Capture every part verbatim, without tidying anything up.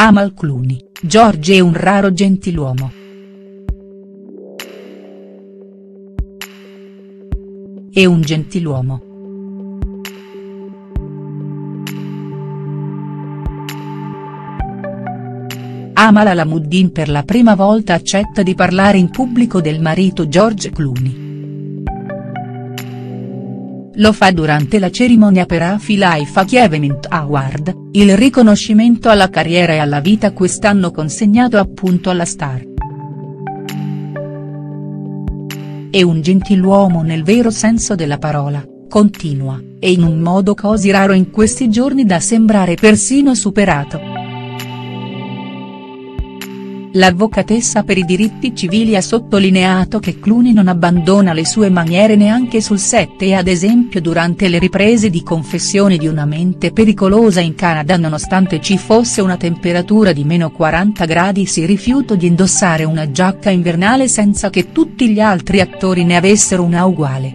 Amal Clooney, George è un raro gentiluomo. È un gentiluomo. Amal Alamuddin per la prima volta accetta di parlare in pubblico del marito George Clooney. Lo fa durante la cerimonia per Afi Life Achievement Award, il riconoscimento alla carriera e alla vita quest'anno consegnato appunto alla star. È un gentiluomo nel vero senso della parola, continua, e in un modo così raro in questi giorni da sembrare persino superato. L'avvocatessa per i diritti civili ha sottolineato che Clooney non abbandona le sue maniere neanche sul set e ad esempio durante le riprese di Confessioni di una mente pericolosa in Canada nonostante ci fosse una temperatura di meno quaranta gradi si rifiutò di indossare una giacca invernale senza che tutti gli altri attori ne avessero una uguale.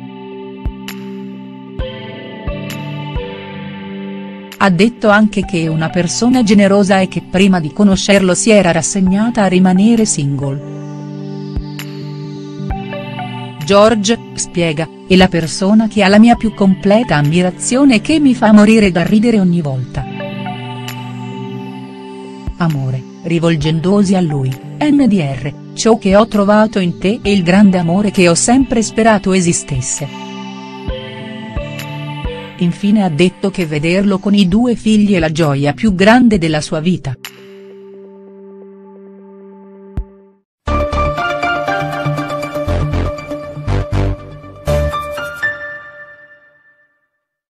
Ha detto anche che è una persona generosa e che prima di conoscerlo si era rassegnata a rimanere single. George, spiega, è la persona che ha la mia più completa ammirazione e che mi fa morire da ridere ogni volta. Amore, rivolgendosi a lui, N D R, ciò che ho trovato in te è il grande amore che ho sempre sperato esistesse. Infine ha detto che vederlo con i due figli è la gioia più grande della sua vita.